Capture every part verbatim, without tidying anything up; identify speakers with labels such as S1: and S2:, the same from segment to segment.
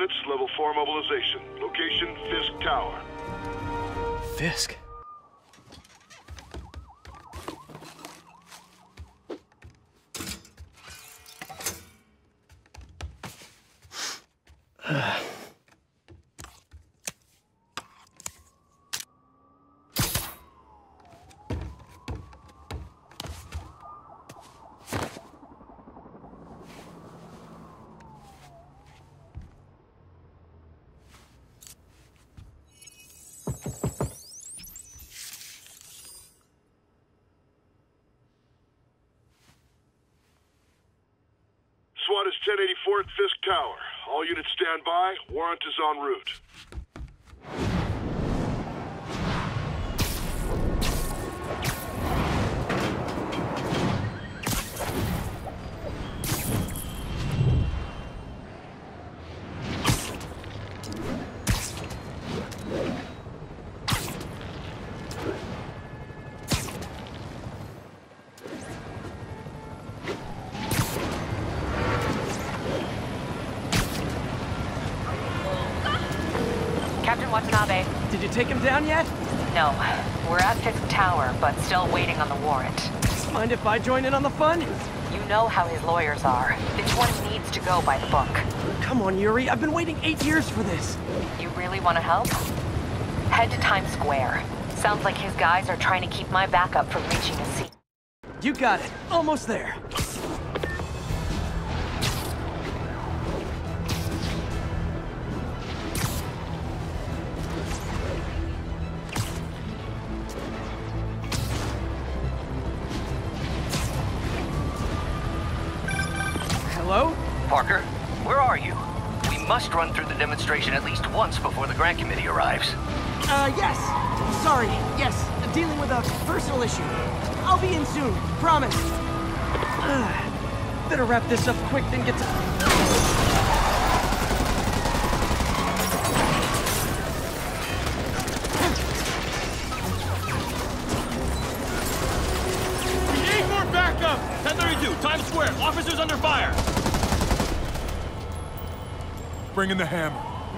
S1: units, level four mobilization. Location, Fisk Tower.
S2: Fisk?
S1: SWAT is ten eighty-four at Fisk Tower. All units stand by. Warrant is en route.
S3: Captain Watanabe.
S2: Did you take him down yet?
S3: No. We're at Fisk Tower, but still waiting on the warrant.
S2: Mind if I join in on the fun?
S3: You know how his lawyers are. This one needs to go by the book.
S2: Come on, Yuri. I've been waiting eight years for this.
S3: You really want to help? Head to Times Square. Sounds like his guys are trying to keep my backup from reaching a seat.
S2: You got it. Almost there. Hello?
S4: Parker, where are you? We must run through the demonstration at least once before the grant committee arrives.
S2: Uh, yes. Sorry. Yes. Dealing with a personal issue. I'll be in soon. Promise. Uh, better wrap this up quick than get to...
S5: We need more backup! ten thirty-two, Times Square. Officers under fire.
S6: Bring in the hammer.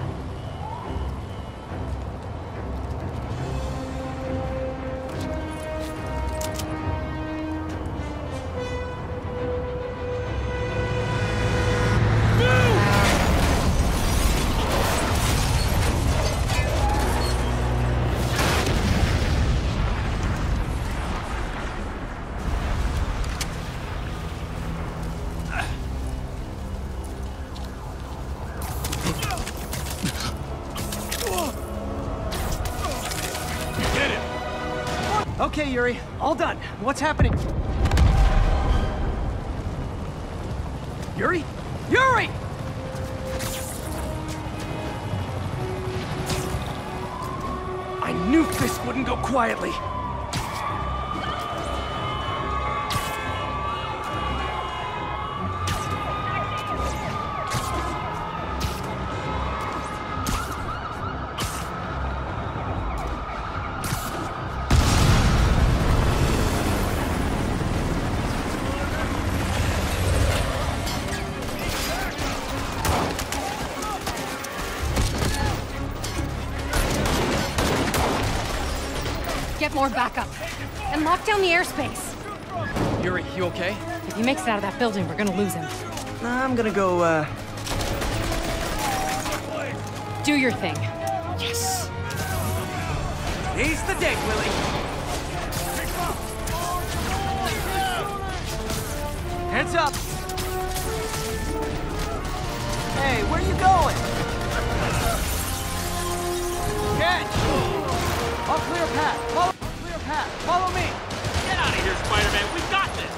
S2: Okay, Yuri. All done. What's happening? Yuri? Yuri! I knew Fisk wouldn't go quietly.
S7: Get more backup. And lock down the airspace.
S2: Yuri, you okay?
S7: If he makes it out of that building, we're gonna lose him.
S2: I'm gonna go, uh...
S7: Do your thing.
S2: Yes! He's the day, Willie! Heads up! Hey, where you going? Catch! I'll clear a path. Follow, clear a path. Follow me.
S5: Get out of here, Spider-Man. We've got this.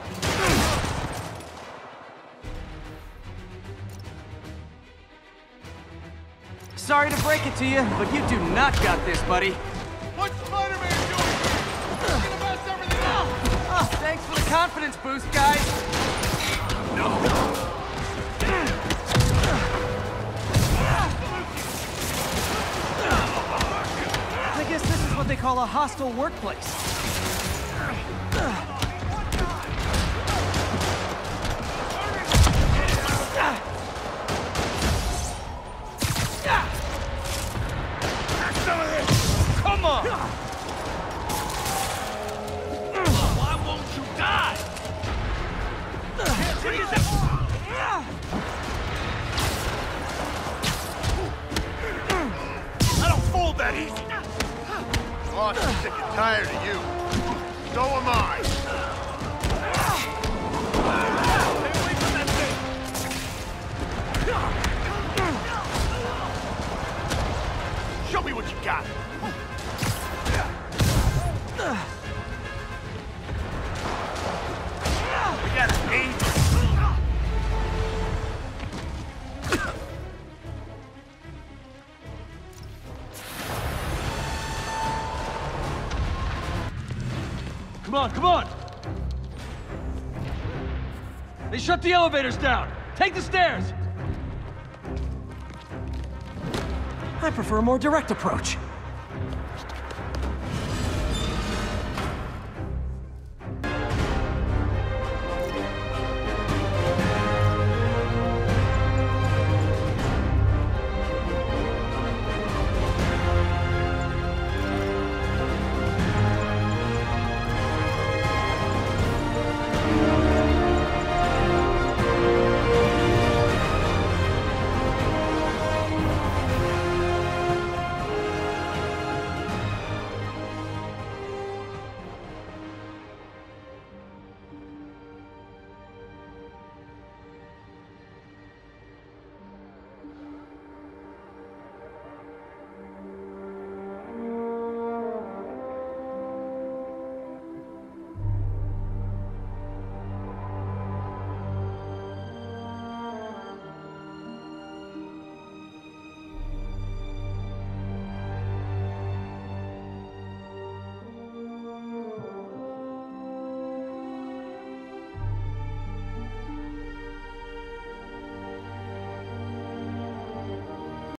S2: Sorry to break it to you, but you do not got this, buddy.
S5: What's Spider-Man doing? He's gonna mess everything up.
S2: Oh, thanks for the confidence boost, guys. No. I guess this is what they call a hostile workplace.
S1: tired of you. So am I.
S5: Stay away from that thing!
S1: Show me what you got. We got an aim.
S5: Come on, come on! They shut the elevators down! Take the stairs!
S2: I prefer a more direct approach.